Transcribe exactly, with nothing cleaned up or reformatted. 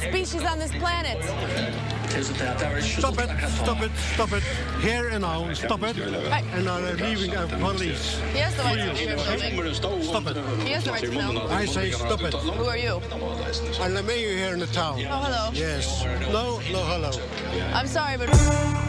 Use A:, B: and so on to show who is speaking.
A: species on this planet.
B: Stop it, stop it, stop it. Here and now, stop it.
A: Right.
B: And now they're leaving a police.
A: He has the right to leave him.
B: Stop it.
A: He has the right to know.
B: I say stop it.
A: Who are you?
B: I'm the mayor here in the town.
A: Oh, hello.
B: Yes. No, no, hello.
A: I'm sorry, but...